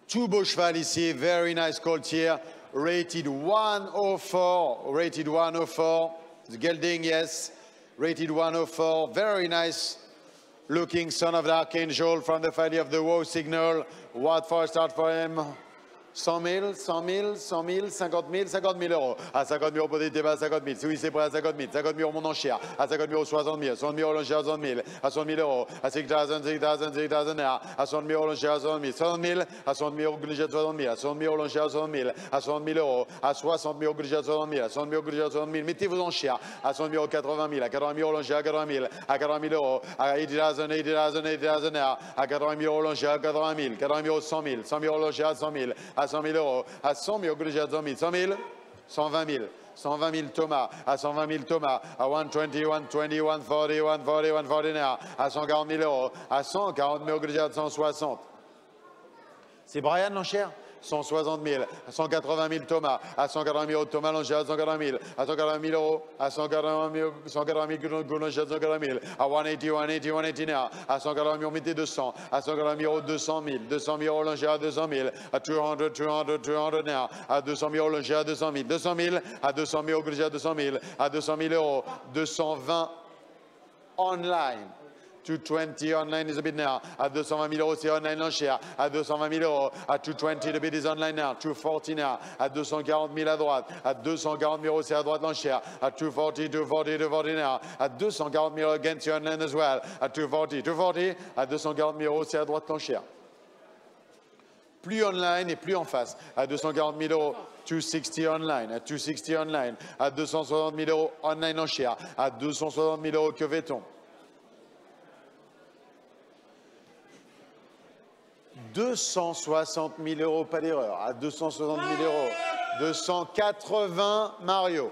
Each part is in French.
Two beaux cheval ici, very nice colt here. Rated 104, rated 104. The gelding, yes. Rated 104, very nice looking son of the Archangel from the family of the Wow Signal. What for a start for him? 100 000, 100 000, 100 000, 50 000, 50 000 euros. À 50 000 euros pour des débats, à 50 000. Si oui, c'est prêt à 50 000. 50 000 euros mon enchère. À 50 000 euros, 60 000. 60 000 euros l'enchère, 60 000. À 60 000 euros. À 6 000, 6 000, 6 000 now. À 60 000 euros l'enchère, à 60 000. 60 000. À 60 000 euros l'enchère, 60 000. À 60 000 euros l'enchère, à 60 000. À 60 000 euros. À 60 000 euros l'enchère, 60 000. À 60 000 euros l'enchère, 60 000. Mettez vos enchères. À 60 000 euros, 80 000. À 80 000 euros l'enchère, à 80 000. À 80 000 euros. À 80 000, 80 000, 80 000 now. À 80 000 euros l'enchère, à 80 000. 80 000 euros, 100 000. 100 000 euros l'enchère, à 100 000. À 100 000 euros. À 100 000 euros l'enchère, 100 000. 100 000. 120 000. 120 000 Thomas, à 120 000 Thomas, à 120, 120, 140, 140, 140 now, à 140 000 euros, à 140 000 euros, à 160. C'est Brian l'enchère? 160 000, à 180 000 Thomas, à 180 000 euros Thomas l'enchère, à 180 000, à 140 000 euros, à 180 000, 180 000 l'enchère, à 180 000, à 180, 180, 180 now, à 180 000 mettez 200, à 180 000 euros, 200 000, 200 000 euros l'enchère, à 200 000, à 200, 200, 200 now, à 200 000 euros l'enchère, à 200 000, 200 000, à 200 000 euros l'enchère, à 200 000, à 200 000 euros, 220 online. 220 online is a bit now. À 220 000 euros, c'est online l'enchère. À 220 000 euros. À 220, the bid is online now. 240 now. À 240 000 à droite. À 240 000 euros, c'est à droite l'enchère. À 240, 240, 240 now. À 240 000 euros against you online as well. À 240, 240. À 240 000 euros, c'est à droite l'enchère. Plus online et plus en face. À 240 000 euros, 260 online. À 260 online. À 260 000 euros, online l'enchère. À 260 000 euros, que fait-on? 260 000 euros, pas d'erreur, à 260 000 euros. 280 Mario.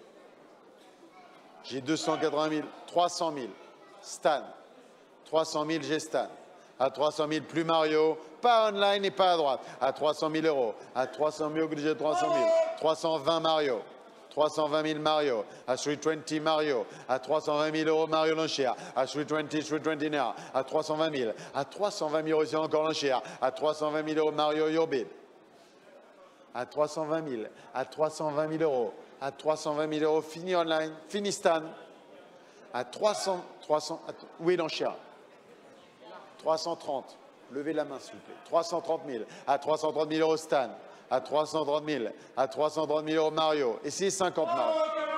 J'ai 280 000, 300 000. Stan. 300 000, j'ai Stan. À 300 000, plus Mario, pas online et pas à droite. À 300 000 euros. À 300 000, j'ai 300 000. 320 Mario. 320 000 Mario, à 320 Mario, à 320 000 euros Mario l'enchère, à 320 now, à 320 000, à 320 000 euros c'est encore l'enchère, à 320 000 euros Mario your bid, à 320 000, à 320 000 euros, à 320 000 euros fini online, fini Stan, à 300, oui l'enchère, 330, levez la main s'il vous plaît, 330 000, à 330 000 euros Stan, à 330 000, à 330 000 euros Mario. Et c'est 50 Mario.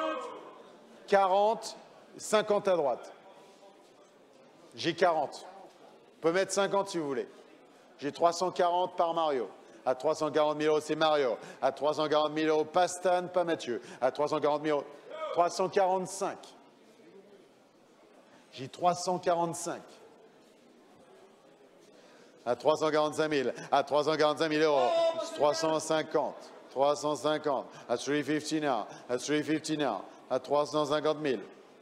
40, 50 à droite. J'ai 40. On peut mettre 50 si vous voulez. J'ai 340 par Mario. À 340 000 euros, c'est Mario. À 340 000 euros, pas Stan, pas Mathieu. À 340 000 euros, 345. J'ai 345. À 345 000, à 345 000 euros, 350, 350, à 350 now, à 350 now, à 350 000.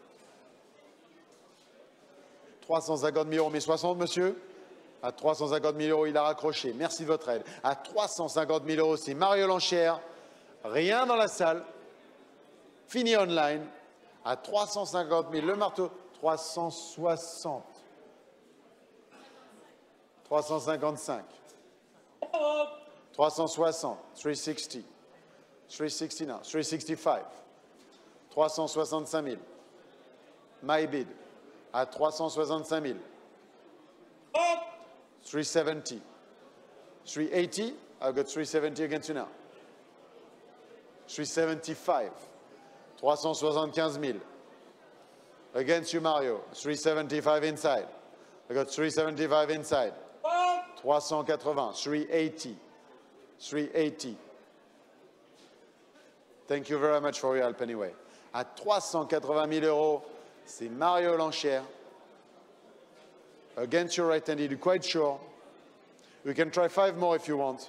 350 000 euros, mais 60, monsieur? À 350 000 euros, il a raccroché. Merci de votre aide. À 350 000 euros, c'est Mario l'enchère. Rien dans la salle. Fini online. À 350 000, le marteau. 360. 355, 360, 360, 360 now, 365, 365 000, my bid, à 365 000, 370, 380, I've got 370 against you now, 375, 375 000, against you Mario, 375 inside, I got 375 inside. 380, 380, 380. Thank you very much for your help anyway. À 380 000 euros, c'est Mario l'enchère. Against your right hand, you're quite sure. We can try 5 more if you want.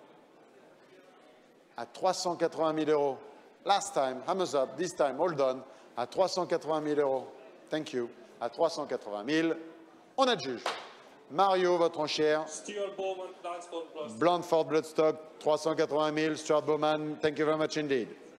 À 380 000 euros. Last time, hammers up. This time, hold on. À 380 000 euros. Thank you. À 380 000, on adjuge. Mario, votre enchère. Stuart Bowman, Blandford Plus. Blandford Bloodstock, 380 000. Stuart Bowman, thank you very much indeed.